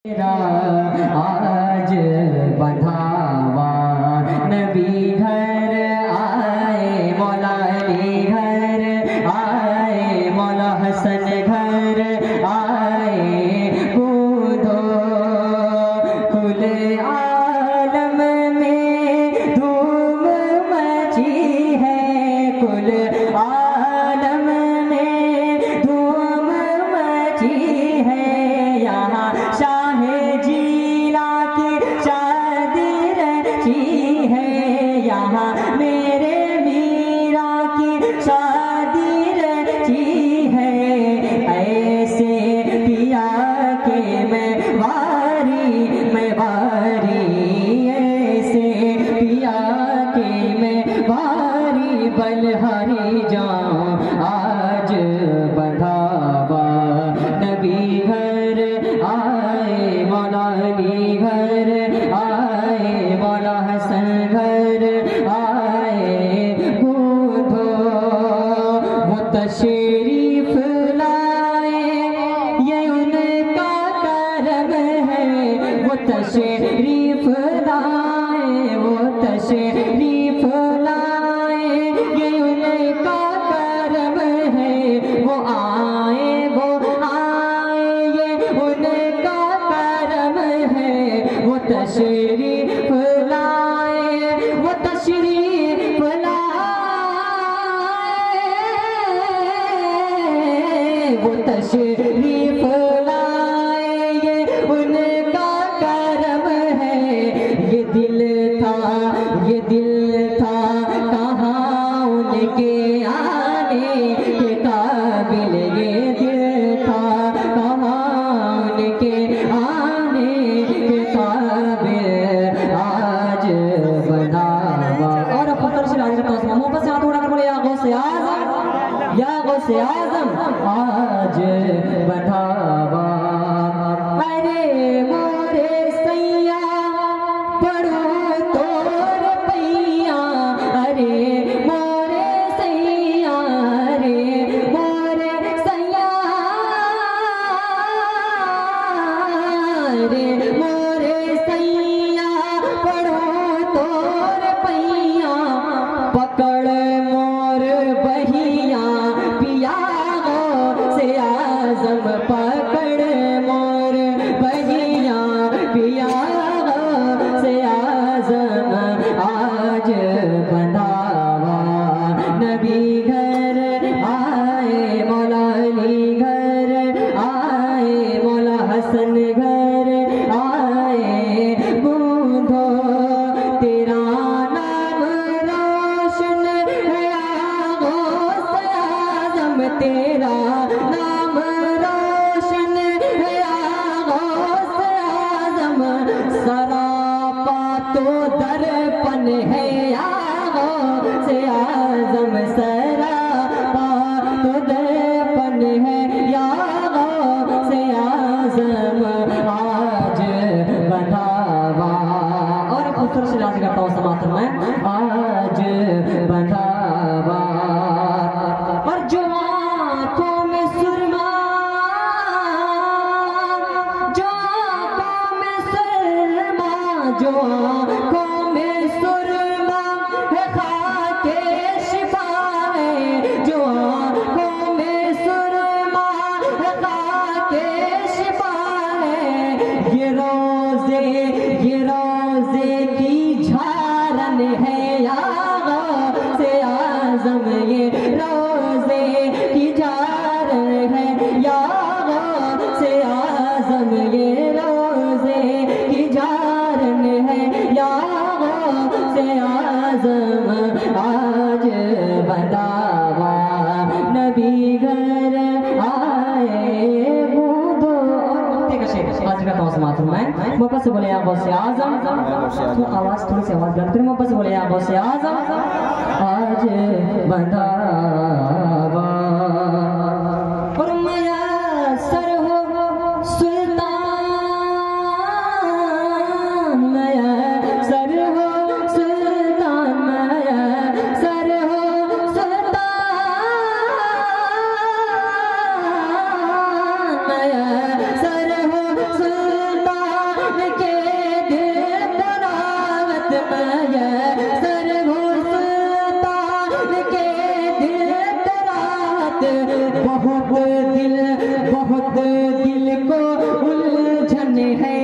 आज बंधावा नबी घर आए, मौला अली घर आए, मौला हसन घर आए। कूदो कुल आलम में धूम मची है, कुल आलम में धूम मची है। यहाँ शाहे जीला की शादी रची है, यहाँ मेरे मीरा की शादी रची है। ऐसे पिया के मैं वारी, ऐसे पिया के मैं वारी, बलहारी जाऊं आज बंधावा नबी घर आए, मौला अली घर आए, मौला हसन घर आए। कूदो वो तशरीफ लाए, ये उनका करम है। वो तशरीफ लाए, वो तशरीफ लाए, ये उनका करम है। वो आए ये उनका करम है। वो तशरीफ लाए, वो तशरीफ लाए, वो तशरीफ लाए, ये उनका करम है। ये दिल था कहाँ उनके आने के काबिल, ये दिल था कहाँ उनके आने के काबिल। आज बंधावा और फखर से राज करता हूँ, मोहब्बत से हाथ उठाकर बोले या गौसे आज़म, या गौसे आज़म आज बंधावा। अरे मोरे सैया पढ़ो तोर पैया, अरे मोरे सैया, अरे मोरे सैया, अरे मोरे सैया पढ़ो तोर पैया। पकड़ मोर बहिया पिया गो से आज़म, पकड़ मोर बहिया पिया गो से आज़म। आज बंधावा नबी घर आए, मौला अली घर आए, मौला हसन घर आए। बूंदो तेरा नाम रोशन है, गौस आज़म तेरा नाम रोशन है, गौस आज़म। सरापा तो दर्पण है, गौस आज़म सरापा तो दर्पण है, गौस आज़म। आज बंधावा और खूबसूरत से राज करता हूँ समातन में, आज बंधावा। और जो आँखों में सुरमा, जो आँखों में सुरमा, जो आँखों में सुरमा है, खाके शिफा है। जो आँखों में सुरमा है, खाके शिफा है। ये रोज़े की झारन है, या गौसे आज़म। ये रोज़े की झारन है, या गौसे आज़म। ये रोज़े की झारन है, या गौसे आज़म। आज बंधावा नबी घर आए। बूंदो और का शेर आज करता हूँ समातन में, मोहब्बत से बोले या गौसे आज़म। तो आवाज़ थोड़ी सी आवाज़ करते, मोहब्बत से बोले या गौसे आज़म आज बंधावा। और मयसर हो सुल्तान, मयसर हो सुल्तान, मयसर हो सुल्तान, मयसर हो सुल्तान। बहुत दिल को उलझन है